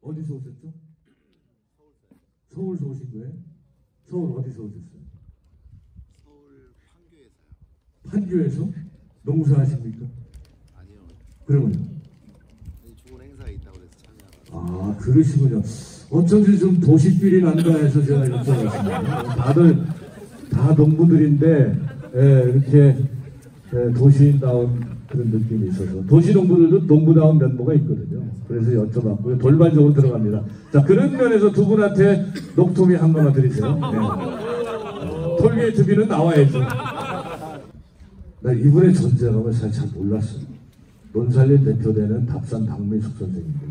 어디서 오셨죠? 서울서 오신 거예요? 서울 어디서 오셨어요? 서울 판교에서요. 판교에서? 농사하십니까? 아니요. 그러면? 좋은 행사가 있다고 해서 참여하고. 아, 그러시군요. 어쩐지 좀 도시필이 난다 해서 제가 여쭤봤습니다. 다들 다 농부들인데 이렇게 도시인다운 그런 느낌이 있어서 도시농부들도 농부다운 면모가 있거든요. 그래서 여쭤봤고요. 돌발적으로 들어갑니다. 자, 그런 면에서 두 분한테 녹투미 한 번만 드리세요. 네. 톨게이트비는 나와야죠. 나 이분의 존재감을 사실 잘 몰랐어요. 논살림 대표되는 답산 박민숙 선생님입니다.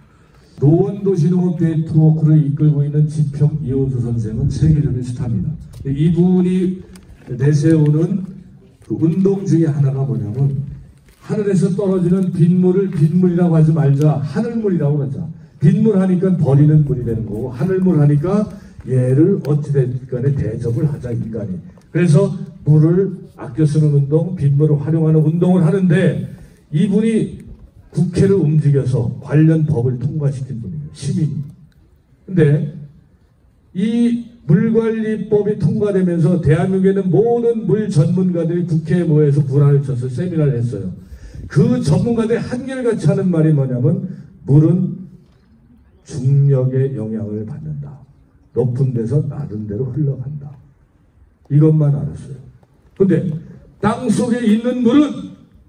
노원도시농업 네트워크를 이끌고 있는 지평 이호수 선생은 세계적인 스타입니다. 이분이 내세우는 그 운동 중에 하나가 뭐냐면 하늘에서 떨어지는 빗물을 빗물이라고 하지 말자, 하늘물이라고 하자. 빗물 하니까 버리는 물이 되는 거고 하늘물 하니까 얘를 어찌됐든 간에 대접을 하자, 인간이. 그래서 물을 아껴 쓰는 운동, 빗물을 활용하는 운동을 하는데 이분이 국회를 움직여서 관련 법을 통과시킨 분이에요. 시민이. 근데 이 물관리법이 통과되면서 대한민국에는 모든 물 전문가들이 국회에 모여서 불안을 쳐서 세미나를 했어요. 그 전문가들이 한결같이 하는 말이 뭐냐면 물은 중력의 영향을 받는다. 높은 데서 낮은 데로 흘러간다. 이것만 알았어요. 근데 땅속에 있는 물은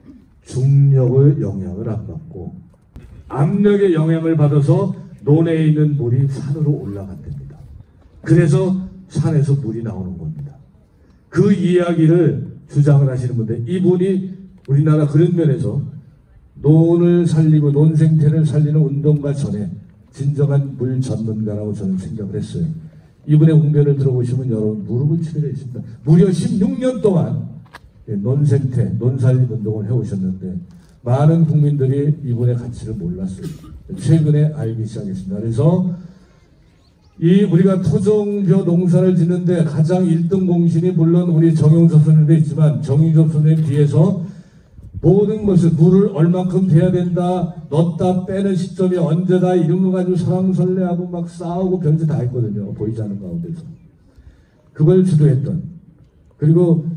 중력의 영향을 안 받고 압력의 영향을 받아서 논에 있는 물이 산으로 올라간답니다. 그래서 산에서 물이 나오는 겁니다. 그 이야기를 주장을 하시는 분들, 이분이 우리나라 그런 면에서 논을 살리고 논 생태를 살리는 운동가 전에 진정한 물 전문가라고 저는 생각을 했어요. 이분의 웅변을 들어보시면 여러분 무릎을 치게 있습니다. 무려 16년 동안 논생태, 논살림 운동을 해오셨는데 많은 국민들이 이분의 가치를 몰랐어요. 최근에 알기 시작했습니다. 그래서 이 우리가 토종벼 농사를 짓는데 가장 1등 공신이 물론 우리 정용섭 선생님도 있지만 정용섭 선생님 뒤에서 모든 것을 물을 얼만큼 돼야 된다, 넣었다 빼는 시점이 언제다 이런 거 가지고 설왕설래하고 막 싸우고 별짓 다 했거든요. 보이지 않는 가운데서. 그걸 주도했던, 그리고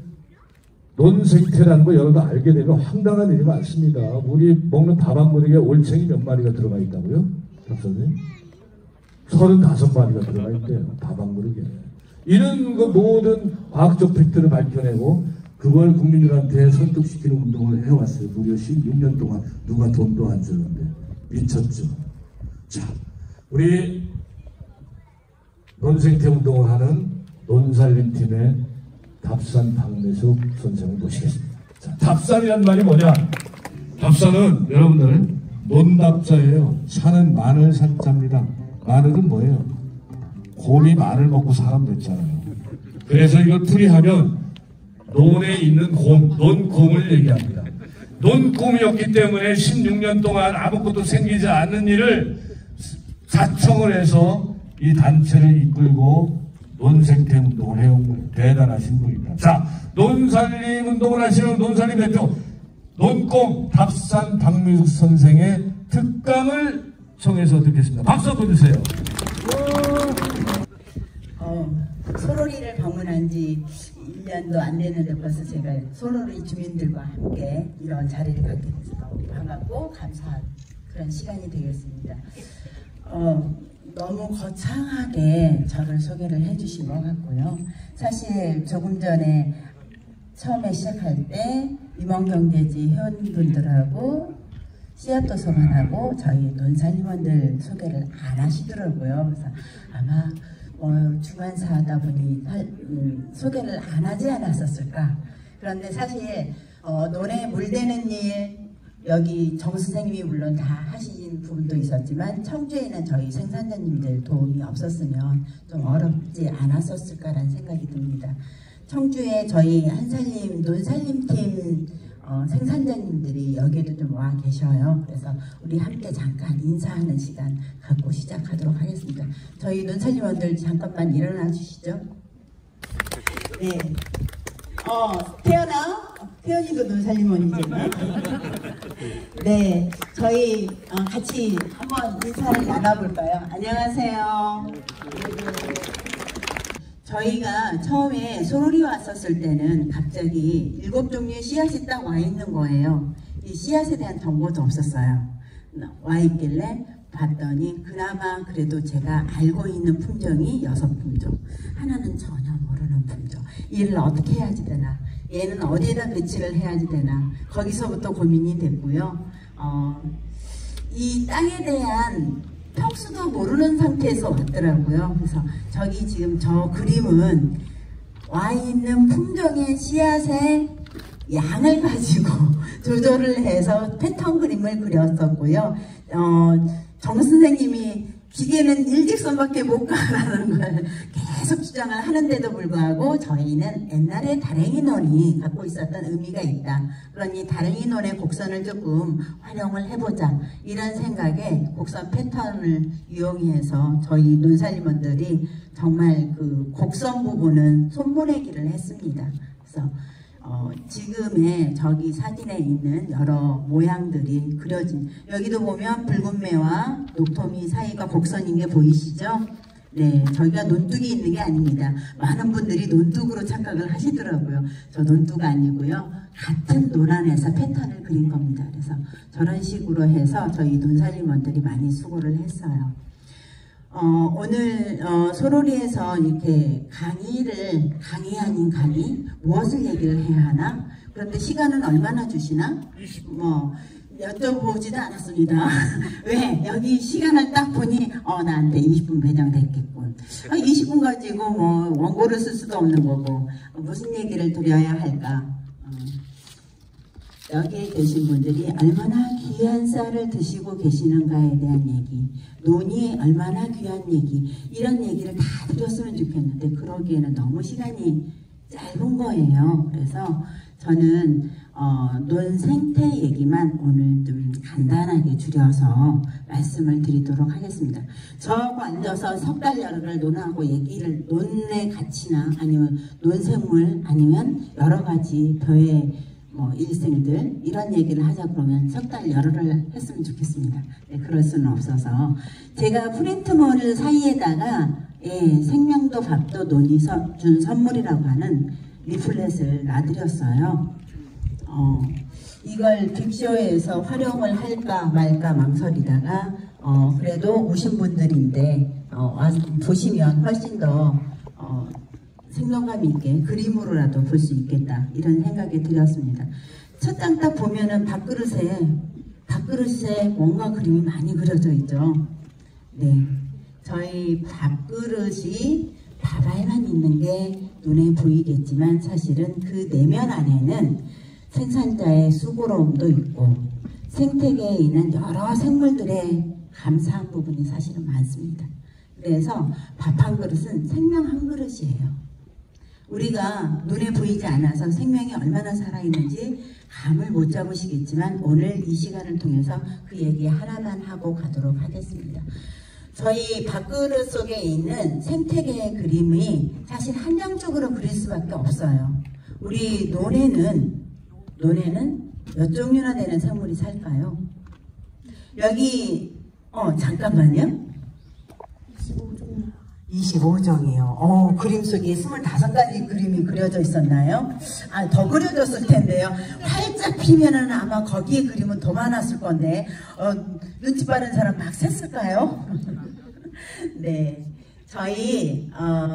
논생태라는 거 여러분 알게 되면 황당한 일이 많습니다. 우리 먹는 밥 한 그릇에 올챙이 몇 마리가 들어가 있다고요? 선생님? 35마리가 들어가 있대요. 밥 한 그릇에. 이런 거 모든 과학적 팩트를 밝혀내고 그걸 국민들한테 설득시키는 운동을 해왔어요. 무려 16년 동안 누가 돈도 안 주는데. 미쳤죠. 자, 우리 논생태 운동을 하는 논살림팀의 답산 박민숙 선생을 모시겠습니다. 자, 답산이란 말이 뭐냐? 답산은 여러분들 논답자예요. 산은 마늘 산자입니다. 마늘은 뭐예요? 곰이 마늘 먹고 사람 됐잖아요. 그래서 이걸 풀이하면 논에 있는 곰, 논곰을 얘기합니다. 논곰이었기 때문에 16년 동안 아무것도 생기지 않는 일을 사청을 해서 이 단체를 이끌고 논생태 운동을 해온 대단하신 분입니다. 자, 논살림 운동을 하시는 논살림 대표 논곰 답산 박민숙 선생의 특강을 청해서 듣겠습니다. 박수 한번 주세요. 소로리를 방문한 지 1년도 안 됐는데 벌써 제가 소로리 주민들과 함께 이런 자리를 갖게 돼서 너무 반갑고 감사한 그런 시간이 되겠습니다. 너무 거창하게 저를 소개를 해주신 것 같고요. 사실 조금 전에 처음에 시작할 때 임원경제지 회원분들하고 씨앗도서관하고 저희 논살림원들 소개를 안 하시더라고요. 그래서 아마 주관사 하다 보니 소개를 안 하지 않았었을까. 그런데 사실 논에 물대는 일 여기 정 선생님이 물론 다 하신 부분도 있었지만 청주에는 저희 생산자님들 도움이 없었으면 좀 어렵지 않았었을까라는 생각이 듭니다. 청주에 저희 한살림 논살림팀 생산자님들이 여기에도 좀 와 계셔요. 그래서 우리 함께 잠깐 인사하는 시간 갖고 시작하도록 하겠습니다. 저희 논살림원들 잠깐만 일어나 주시죠. 네. 태어나 혜연이도 논살림원이잖아요. 네, 저희 같이 한번 인사를 나눠볼까요? 안녕하세요. 저희가 처음에 소로리 왔었을 때는 갑자기 7종류의 씨앗이 딱 와 있는 거예요. 이 씨앗에 대한 정보도 없었어요. 와 있길래 봤더니 그나마 그래도 제가 알고 있는 품종이 6품종. 하나는 전혀 모르는 품종. 이를 어떻게 해야지 되나? 얘는 어디에다 배치를 해야지 되나? 거기서부터 고민이 됐고요. 이 땅에 대한 평수도 모르는 상태에서 왔더라고요. 그래서 저기 지금 저 그림은 와 있는 품종의 씨앗의 양을 가지고 조절을 해서 패턴 그림을 그렸었고요. 정 선생님이 기계는 일직선밖에 못 가라는 걸 계속 주장을 하는데도 불구하고 저희는 옛날에 다랭이 논이 갖고 있었던 의미가 있다. 그러니 다랭이 논의 곡선을 조금 활용을 해보자. 이런 생각에 곡선 패턴을 이용해서 저희 논살림원들이 정말 그 곡선 부분은 손보내기를 했습니다. 그래서 지금의 저기 사진에 있는 여러 모양들이 그려진, 여기도 보면 붉은 매와 녹토미 사이가 곡선인 게 보이시죠? 네, 저희가 논둑이 있는 게 아닙니다. 많은 분들이 논둑으로 착각을 하시더라고요. 저 논둑 아니고요. 같은 논 안에서 패턴을 그린 겁니다. 그래서 저런 식으로 해서 저희 논살림원들이 많이 수고를 했어요. 오늘 소로리에서 이렇게 강의 아닌 강의, 무엇을 얘기를 해야 하나? 그런데 시간은 얼마나 주시나? 뭐 여쭤보지도 않았습니다. 왜? 여기 시간을 딱 보니 나한테 20분 배정됐겠군. 20분 가지고 뭐 원고를 쓸 수도 없는 거고 무슨 얘기를 드려야 할까? 여기에 계신 분들이 얼마나 귀한 쌀을 드시고 계시는가에 대한 얘기, 논이 얼마나 귀한 얘기, 이런 얘기를 다 드렸으면 좋겠는데 그러기에는 너무 시간이 짧은 거예요. 그래서 저는 논 생태 얘기만 오늘 좀 간단하게 줄여서 말씀을 드리도록 하겠습니다. 저하고 앉아서 석 달 열흘을 논하고 얘기를, 논의 가치나 아니면 논생물 아니면 여러 가지 벼의 일생들 이런 얘기를 하자 그러면 석 달 열흘을 했으면 좋겠습니다. 네, 그럴 수는 없어서 제가 프린트몰 사이에다가 생명도 밥도 논이 준 선물이라고 하는 리플렛을 놔드렸어요. 이걸 빅쇼에서 활용을 할까 말까 망설이다가 그래도 오신 분들인데 보시면 훨씬 더 생동감 있게 그림으로라도 볼 수 있겠다 이런 생각이 들었습니다. 첫 장 딱 보면은 밥그릇에 뭔가 그림이 많이 그려져 있죠. 네, 저희 밥그릇이 밥알만 있는 게 눈에 보이겠지만 사실은 그 내면 안에는 생산자의 수고로움도 있고 생태계에 있는 여러 생물들의 감사한 부분이 사실은 많습니다. 그래서 밥 한 그릇은 생명 한 그릇이에요. 우리가 눈에 보이지 않아서 생명이 얼마나 살아있는지 감을 못 잡으시겠지만 오늘 이 시간을 통해서 그 얘기 하나만 하고 가도록 하겠습니다. 저희 밥그릇 속에 있는 생태계의 그림이 사실 한정적으로 그릴 수밖에 없어요. 우리 논에는 몇 종류나 되는 생물이 살까요? 여기 잠깐만요. 25종이요. 그림 속에 25가지 그림이 그려져 있었나요? 더 그려졌을 텐데요. 활짝 피면은 아마 거기에 그림은 더 많았을 건데, 눈치 빠른 사람 막 셌을까요? 네. 저희,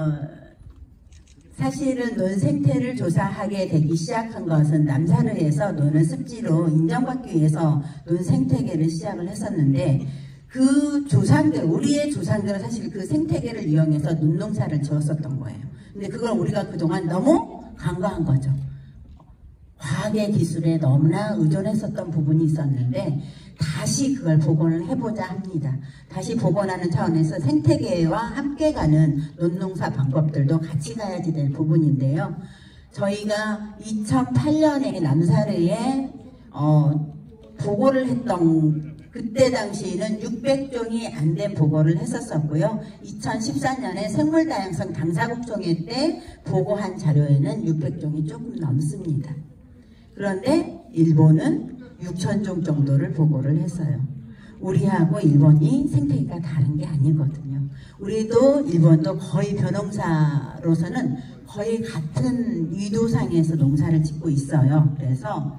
사실은 논 생태를 조사하게 되기 시작한 것은 남사르에서 논을 습지로 인정받기 위해서 논 생태계를 시작을 했었는데, 그 조상들, 우리의 조상들은 사실 그 생태계를 이용해서 논농사를 지었었던 거예요. 근데 그걸 우리가 그동안 너무 간과한 거죠. 과학의 기술에 너무나 의존했었던 부분이 있었는데 다시 그걸 복원을 해보자 합니다. 다시 복원하는 차원에서 생태계와 함께 가는 논농사 방법들도 같이 가야지 될 부분인데요. 저희가 2008년에 남사르에 보고를 했던 그때 당시에는 600종이 안 된 보고를 했었었고요. 2014년에 생물다양성 당사국총회 때 보고한 자료에는 600종이 조금 넘습니다. 그런데 일본은 6,000종 정도를 보고를 했어요. 우리하고 일본이 생태계가 다른 게 아니거든요. 우리도 일본도 거의 벼농사로서는 거의 같은 위도상에서 농사를 짓고 있어요. 그래서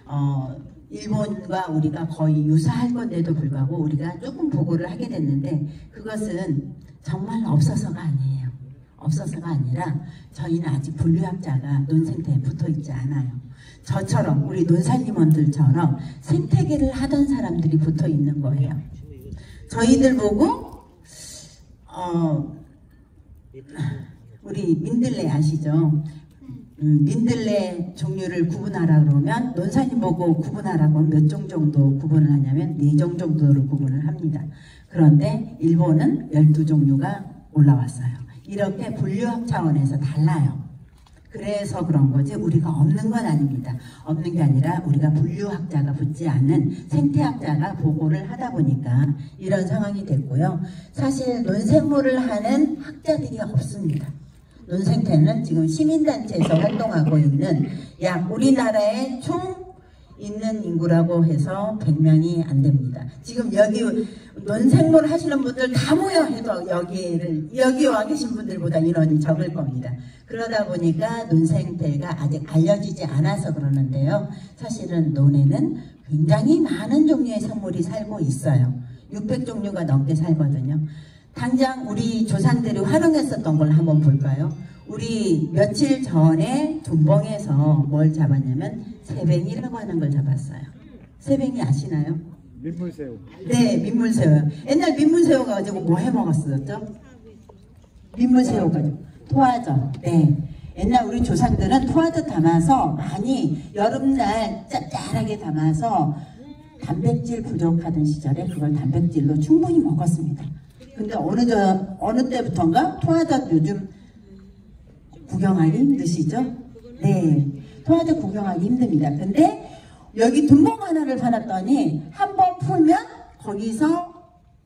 일본과 우리가 거의 유사할 건데도 불구하고 우리가 조금 보고를 하게 됐는데 그것은 정말 없어서가 아니에요. 없어서가 아니라 저희는 아직 분류학자가 논생태에 붙어 있지 않아요. 저처럼 우리 논살림원들처럼 생태계를 하던 사람들이 붙어 있는 거예요. 저희들 보고 우리 민들레 아시죠? 민들레 종류를 구분하라 그러면 논살림 보고 구분하라고 하면 몇 종 정도 구분을 하냐면 4종 정도를 구분을 합니다. 그런데 일본은 12종류가 올라왔어요. 이렇게 분류학 차원에서 달라요. 그래서 그런 거지 우리가 없는 건 아닙니다. 없는 게 아니라 우리가 분류학자가 붙지 않은 생태학자가 보고를 하다 보니까 이런 상황이 됐고요. 사실 논생물을 하는 학자들이 없습니다. 논생태는 지금 시민단체에서 활동하고 있는 약 우리나라에 총 있는 인구라고 해서 100명이 안 됩니다. 지금 여기 논생물 하시는 분들 다 모여 해도 여기 와 계신 분들보다 인원이 적을 겁니다. 그러다 보니까 논생태가 아직 알려지지 않아서 그러는데요. 사실은 논에는 굉장히 많은 종류의 생물이 살고 있어요. 600종류가 넘게 살거든요. 당장 우리 조상들이 활용했었던 걸 한번 볼까요? 우리 며칠 전에 둔봉에서 뭘 잡았냐면 새뱅이라고 하는 걸 잡았어요. 새뱅이 아시나요? 민물새우. 네, 민물새우. 옛날 민물새우 가지고 뭐 해먹었었죠? 민물새우 가지고 토화젓. 네. 옛날 우리 조상들은 토화젓 담아서 많이 여름날 짭짤하게 담아서 단백질 부족하던 시절에 그걸 단백질로 충분히 먹었습니다. 근데 어느 때부턴가 토화젓 요즘 구경하기 힘드시죠? 네. 토화젓 구경하기 힘듭니다. 근데 여기 둔봉 하나를 파놨더니 한번 풀면 거기서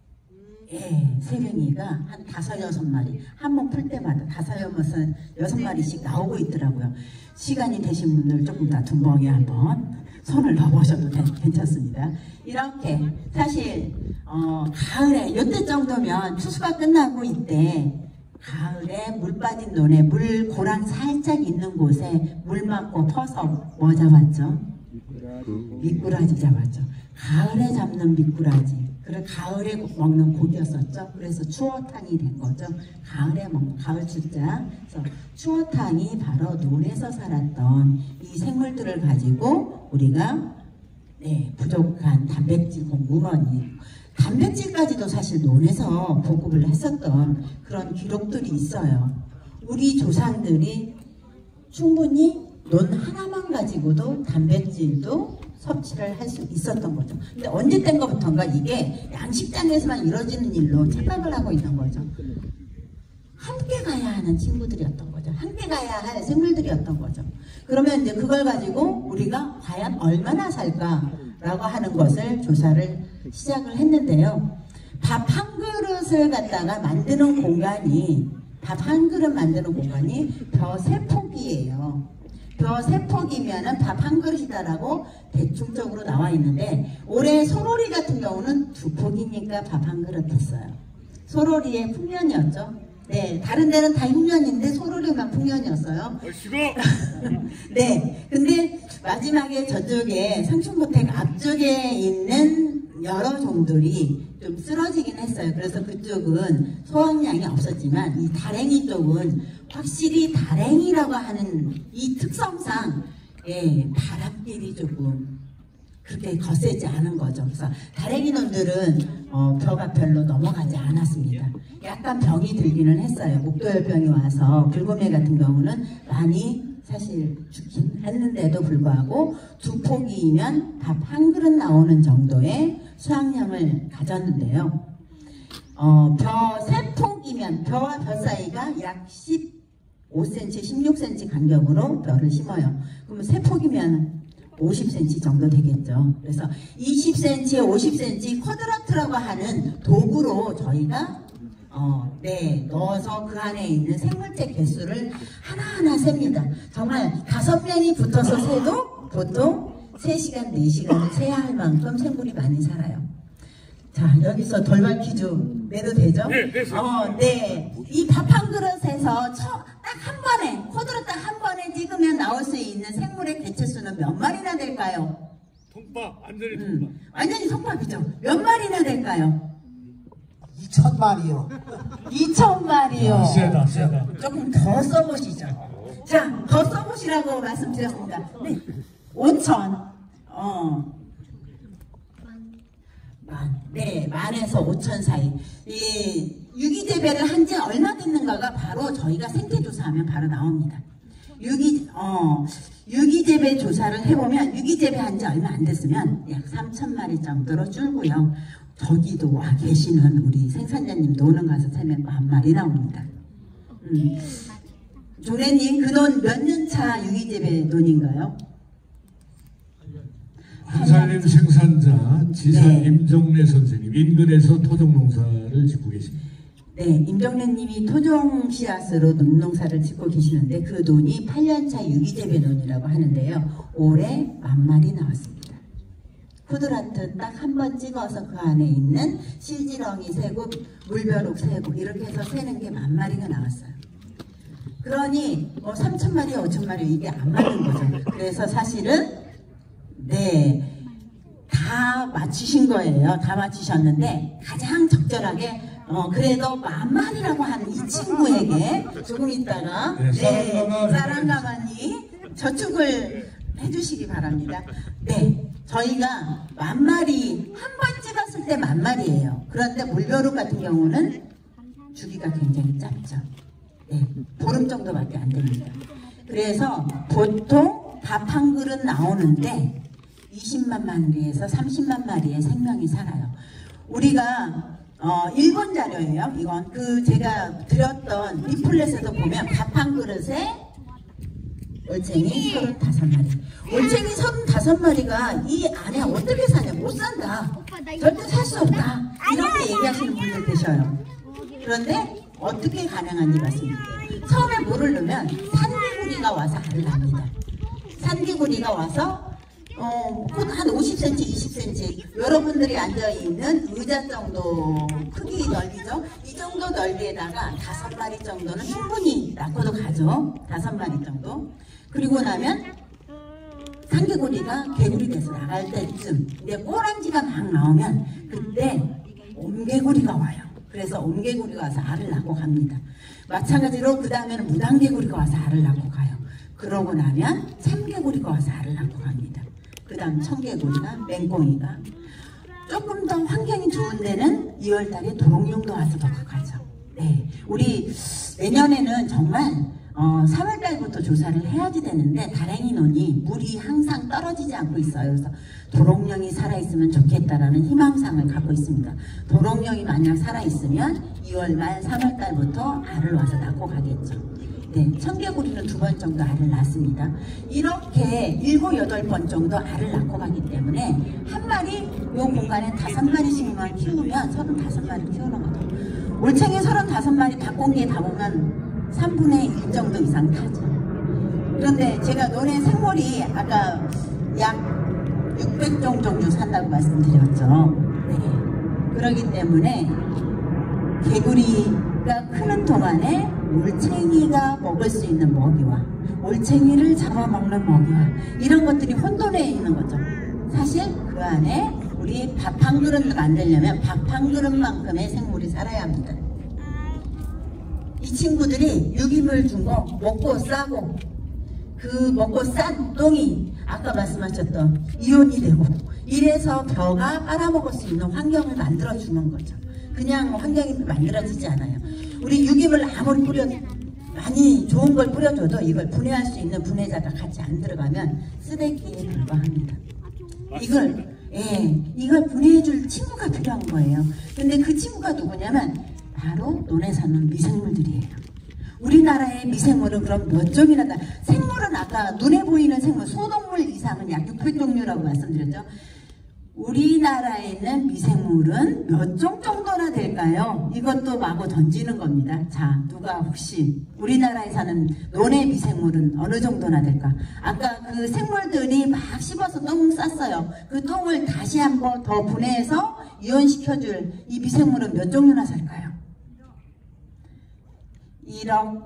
새뱅이가 한 5-6마리 한 번 풀 때마다 5-6마리씩 나오고 있더라고요. 시간이 되신 분들 조금 다 둔봉에 한번 손을 넣어보셔도 괜찮습니다. 이렇게 사실 가을에 이때 정도면 추수가 끝나고 이때 가을에 물 빠진 논에 물 고랑 살짝 있는 곳에 물 맞고 퍼서 뭐 잡았죠? 미꾸라지 잡았죠. 가을에 잡는 미꾸라지. 그래 가을에 먹는 고기였었죠. 그래서 추어탕이 된 거죠. 가을에 먹는 가을 출자. 그래서 추어탕이 바로 논에서 살았던 이 생물들을 가지고 우리가 부족한 단백질 공급원이 단백질까지도 사실 논에서 보급을 했었던 그런 기록들이 있어요. 우리 조상들이 충분히 논 하나만 가지고도 단백질도 섭취를 할 수 있었던 거죠. 근데 언제 땐 거부터인가 이게 양식장에서만 이루어지는 일로 착각을 하고 있는 거죠. 함께 가야 하는 친구들이었던 거죠. 함께 가야 할 생물들이었던 거죠. 그러면 이제 그걸 가지고 우리가 과연 얼마나 살까라고 하는 것을 조사를 시작을 했는데요. 밥 한 그릇을 갖다가 만드는 공간이 밥 한 그릇 만드는 공간이 벼 3폭이에요. 벼 3폭이면은 밥 한 그릇이다라고 대충적으로 나와 있는데 올해 소로리 같은 경우는 2폭이니까 밥 한 그릇 했어요. 소로리의 풍년이었죠. 네, 다른 데는 다 흉년인데 소로리만 풍년이었어요. 네, 근데 마지막에 저쪽에 상춘고택 앞쪽에 있는 여러 종들이 좀 쓰러지긴 했어요. 그래서 그쪽은 소확량이 없었지만 이 다랭이 쪽은 확실히 다랭이라고 하는 이 특성상 바람길이 조금 그렇게 거세지 않은 거죠. 그래서 다랭이 놈들은 벼가 별로 넘어가지 않았습니다. 약간 병이 들기는 했어요. 목도열병이 와서 불곰해 같은 경우는 많이 사실 죽긴 했는데도 불구하고 2폭이면 밥 한 그릇 나오는 정도의 수확량을 가졌는데요. 벼 3폭이면 벼와 벼 사이가 약 15cm, 16cm 간격으로 벼를 심어요. 그러면 3폭이면 50cm 정도 되겠죠. 그래서 20cm, 50cm 쿼드라트라고 하는 도구로 저희가 넣어서 그 안에 있는 생물체 개수를 하나하나 셉니다. 정말 5명이 붙어서 세도 보통 3시간, 4시간을 세야 할 만큼 생물이 많이 살아요. 자, 여기서 돌발 퀴즈 내도 되죠? 네. 네. 이 밥 한 그릇에서 딱 한 번에, 코드로 딱 한 번에 찍으면 나올 수 있는 생물의 개체수는 몇 마리나 될까요? 통밥, 완전히 통밥. 완전히 통밥이죠. 몇 마리나 될까요? 2,000마리요. 2,000마리요. 세다. 조금 더 써보시죠. 자, 더 써보시라고 말씀드렸습니다. 네. 5,000. 만에서 5천 사이. 이 유기재배를 한 지 얼마 됐는가가 바로 저희가 생태조사하면 바로 나옵니다. 유기재배 조사를 해보면 유기재배 한 지 얼마 안 됐으면 약 3,000마리 정도로 줄고요. 저기도 와 계시는 우리 생산자님 노는 가서 세면 10,000마리 나옵니다. 조례님, 그 논 몇 년 차 유기재배 논인가요? 한살림 생산자 지사 네. 임정래 선생님 인근에서 토종농사를 짓고 계십니다. 네, 임정래님이 토종 씨앗으로 논농사를 짓고 계시는데 그 논이 8년차 유기재배 논이라고 하는데요. 올해 10,000마리 나왔습니다. 쿠드란트 딱 한 번 찍어서 그 안에 있는 실지렁이 세고 물벼룩 세고 이렇게 해서 세는 게 10,000마리가 나왔어요. 그러니 3,000마리, 5,000마리 이게 안 맞는 거죠. 그래서 사실은 다 맞추신 거예요. 다 맞추셨는데 가장 적절하게 그래도 10,000마리라고 하는 이 친구에게 조금 있다가 사랑가만히 저축을 해주시기 바랍니다. 네, 저희가 10,000마리 한 번 찍었을 때 10,000마리예요. 그런데 물벼룩 같은 경우는 주기가 굉장히 짧죠. 네, 보름 정도밖에 안 됩니다. 그래서 보통 밥 한 그릇 나오는데 20만 마리에서 30만 마리의 생명이 살아요. 우리가 일본 자료예요. 이건 제가 드렸던 리플렛에도 보면 밥 한 그릇에 올챙이 35마리. 올챙이 35마리가 이 안에 어떻게 사냐? 못 산다. 절대 살 수 없다. 이렇게 얘기하시는 분들 계셔요. 그런데 어떻게 가능한지 말씀드릴게요. 처음에 물을 넣으면 산개구리가 와서 알을 낳습니다. 산개구리가 와서 한 50cm, 20cm 여러분들이 앉아있는 의자 정도 크기 넓이죠. 이 정도 넓이에다가 5마리 정도는 충분히 낳고도 가죠. 5마리 정도. 그리고 나면 산개구리가 개구리 돼서 나갈 때쯤 근데 꼬랑지가 막 나오면 그때 옴개구리가 와요. 그래서 옴개구리가 와서 알을 낳고 갑니다. 마찬가지로 그 다음에는 무당개구리가 와서 알을 낳고 가요. 그러고 나면 참개구리가 와서 알을 낳고 갑니다. 그 다음 청개구리가, 맹꽁이가. 조금 더 환경이 좋은 데는 2월달에 도롱뇽도 와서 먹어가죠. 네, 우리 내년에는 정말 3월달부터 조사를 해야지 되는데 다랭이 논이 물이 항상 떨어지지 않고 있어요. 그래서 도롱뇽이 살아있으면 좋겠다라는 희망상을 갖고 있습니다. 도롱뇽이 만약 살아있으면 2월 말 3월달부터 알을 와서 낳고 가겠죠. 네, 청개구리는 2번 정도 알을 낳습니다. 이렇게 7, 8번 정도 알을 낳고 가기 때문에 한 마리 요 공간에 5마리씩만 키우면 35마리 키우는 거죠. 올챙이 35마리 닭공기에 담으면 3분의 1 정도 이상 타죠. 그런데 제가 논의 생물이 아까 약 600종 정도 산다고 말씀드렸죠. 네. 그렇기 때문에 개구리가 크는 동안에 올챙이가 먹을 수 있는 먹이와 올챙이를 잡아먹는 먹이와 이런 것들이 혼돈해 있는 거죠. 사실 그 안에 우리 밥 한 그릇 만들려면 밥 한 그릇만큼의 생물이 살아야 합니다. 이 친구들이 유기물 준 거 먹고 싸고 그 먹고 싼 똥이 아까 말씀하셨던 이온이 되고 이래서 벼가 빨아먹을 수 있는 환경을 만들어주는 거죠. 그냥 환경이 만들어지지 않아요. 우리 유기물 아무리 많이 좋은 걸 뿌려줘도 이걸 분해할 수 있는 분해자가 같이 안 들어가면 쓰레기에 불과합니다. 이걸 분해해줄 친구가 필요한 거예요. 근데 그 친구가 누구냐면 바로 논에 사는 미생물들이에요. 우리나라의 미생물은 그럼 몇 종이나 다 생물은 아까 눈에 보이는 생물 소동물 이상은 약 600종류라고 말씀드렸죠. 우리나라에 있는 미생물은 몇 종 정도나 될까요? 이것도 마구 던지는 겁니다. 자, 누가 혹시 우리나라에 사는 논의 미생물은 어느 정도나 될까? 아까 그 생물들이 막 씹어서 똥 쌌어요. 그 똥을 다시 한번 더 분해해서 이온시켜줄 이 미생물은 몇 종류나 살까요? 1억.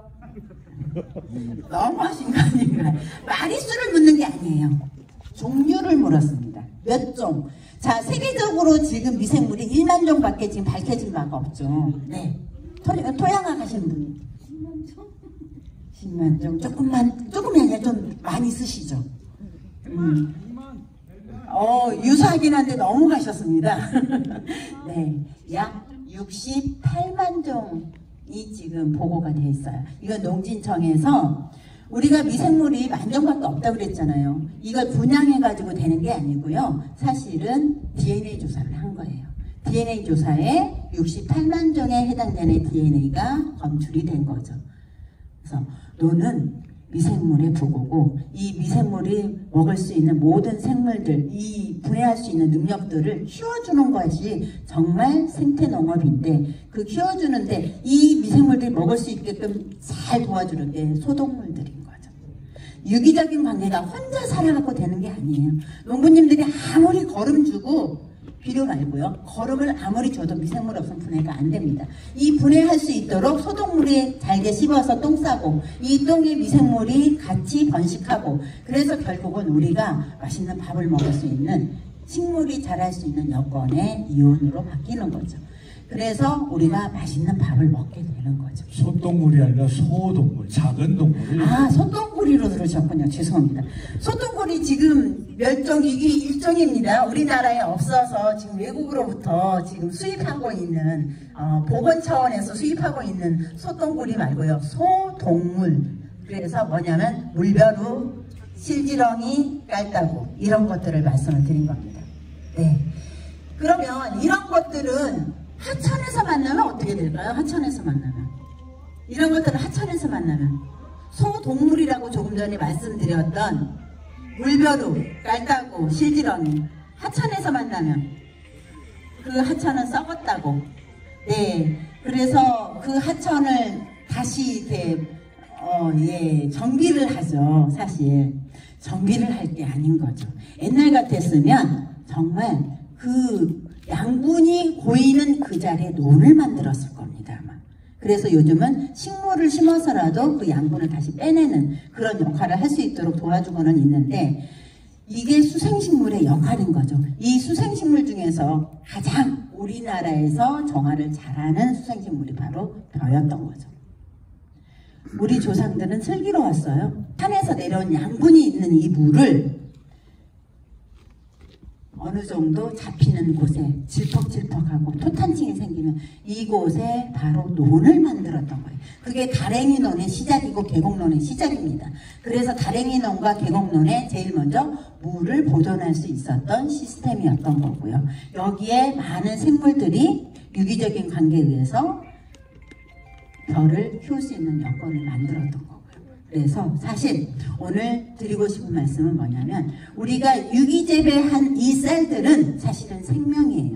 너무 하신 거 아닌가요? 마리수를 묻는 게 아니에요. 종류를 물었습니다. 몇 종? 자, 세계적으로 지금 미생물이 1만 종밖에 지금 밝혀진 바가 없죠. 네. 토양학 하시는 분이 10만 종? 10만 종. 조금이 아니라 좀 많이 쓰시죠. 유사하긴 한데 너무 가셨습니다. 네. 약 68만 종이 지금 보고가 돼 있어요. 이건 농진청에서 우리가 미생물이 10,000종밖에 없다고 그랬잖아요. 이걸 분양해가지고 되는 게 아니고요. 사실은 DNA 조사를 한 거예요. DNA 조사에 68만 종에 해당되는 DNA가 검출이 된 거죠. 그래서 논은 미생물의 부고고 이 미생물이 먹을 수 있는 모든 생물들, 이 분해할 수 있는 능력들을 키워주는 것이 정말 생태농업인데 그 키워주는데 이 미생물들이 먹을 수 있게끔 잘 도와주는 게 소동물들인 거죠. 유기적인 관계가 혼자 살아갖고 되는 게 아니에요. 농부님들이 아무리 거름 주고 비료 말고요. 거름을 아무리 줘도 미생물 없으면 분해가 안 됩니다. 이 분해할 수 있도록 소동물이 잘게 씹어서 똥 싸고 이 똥에 미생물이 같이 번식하고 그래서 결국은 우리가 맛있는 밥을 먹을 수 있는 식물이 자랄 수 있는 여건의 이온으로 바뀌는 거죠. 그래서 우리가 맛있는 밥을 먹게 되는 거죠. 소동물이 아니라 소동물, 작은 동물. 아, 소똥구리로 들으셨군요. 죄송합니다. 소똥구리 지금 멸종위기 일종입니다. 우리나라에 없어서 지금 외국으로부터 지금 수입하고 있는 보건 차원에서 수입하고 있는 소똥구리 말고요. 소동물. 그래서 뭐냐면 물벼루, 실지렁이, 깔따구 이런 것들을 말씀을 드린 겁니다. 네. 그러면 이런 것들은 하천에서 만나면 어떻게 될까요? 하천에서 만나면. 이런 것들은 하천에서 만나면. 소동물이라고 조금 전에 말씀드렸던 물벼루, 깔따구, 실지렁이 하천에서 만나면 그 하천은 썩었다고. 네. 그래서 그 하천을 다시 이렇게 정비를 하죠. 사실. 정비를 할 게 아닌 거죠. 옛날 같았으면 정말 그 양분이 고이는 그 자리에 논을 만들었을 겁니다. 아마. 그래서 요즘은 식물을 심어서라도 그 양분을 다시 빼내는 그런 역할을 할 수 있도록 도와주고는 있는데 이게 수생식물의 역할인 거죠. 이 수생식물 중에서 가장 우리나라에서 정화를 잘하는 수생식물이 바로 벼였던 거죠. 우리 조상들은 슬기로웠어요. 산에서 내려온 양분이 있는 이 물을 어느 정도 잡히는 곳에 질퍽질퍽하고 토탄층이 생기면 이곳에 바로 논을 만들었던 거예요. 그게 다랭이 논의 시작이고 계곡논의 시작입니다. 그래서 다랭이 논과 계곡논에 제일 먼저 물을 보존할 수 있었던 시스템이었던 거고요. 여기에 많은 생물들이 유기적인 관계에 의해서 벼를 키울 수 있는 여건을 만들었던 거고요. 그래서 사실 오늘 드리고 싶은 말씀은 뭐냐면 우리가 유기재배한 이 쌀들은 사실은 생명이에요.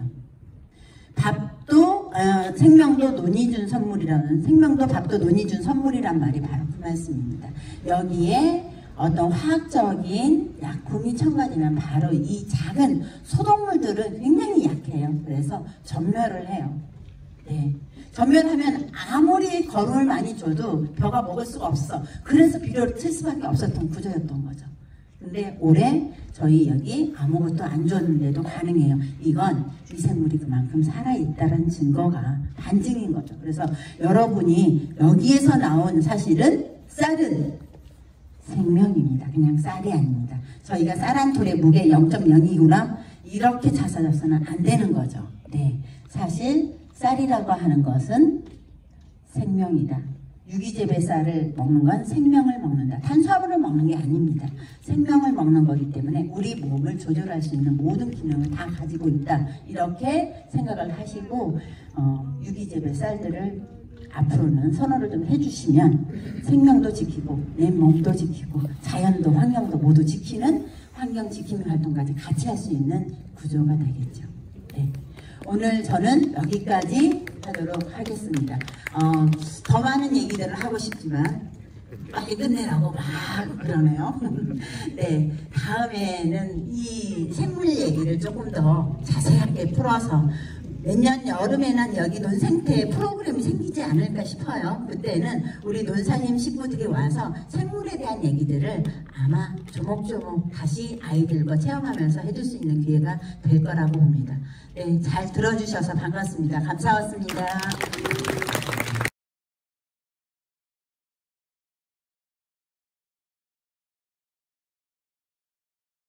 밥도 생명도 논이 준 선물이라는 생명도 밥도 논이 준 선물이란 말이 바로 그 말씀입니다. 여기에 어떤 화학적인 약품이 첨가되면 바로 이 작은 소동물들은 굉장히 약해요. 그래서 전멸을 해요. 네. 전멸하면 아무리 거름을 많이 줘도 벼가 먹을 수가 없어. 그래서 비료를 틀 수밖에 없었던 구조였던 거죠. 근데 올해 저희 여기 아무것도 안 줬는데도 가능해요. 이건 미생물이 그만큼 살아있다는 증거가 반증인 거죠. 그래서 여러분이 여기에서 나온 사실은 쌀은 생명입니다. 그냥 쌀이 아닙니다. 저희가 쌀 한 톨의 무게 0.02g 이렇게 찾아서는 안 되는 거죠. 네, 사실 쌀이라고 하는 것은 생명이다. 유기재배 쌀을 먹는 건 생명을 먹는다. 탄수화물을 먹는 게 아닙니다. 생명을 먹는 거기 때문에 우리 몸을 조절할 수 있는 모든 기능을 다 가지고 있다. 이렇게 생각을 하시고 유기재배 쌀들을 앞으로는 선호를 좀 해주시면 생명도 지키고 내 몸도 지키고 자연도 환경도 모두 지키는 환경 지킴이 활동까지 같이 할 수 있는 구조가 되겠죠. 네. 오늘 저는 여기까지 하도록 하겠습니다. 더 많은 얘기들을 하고 싶지만 빨리 끝내라고 막 그러네요. 네, 다음에는 이 생물 얘기를 조금 더 자세하게 풀어서 내년 여름에는 여기 논생태 프로그램이 생기지 않을까 싶어요. 그때는 우리 논사님 식구들이 와서 생물에 대한 얘기들을 아마 조목조목 다시 아이들과 체험하면서 해줄 수 있는 기회가 될 거라고 봅니다. 네, 잘 들어주셔서 반갑습니다. 감사했습니다.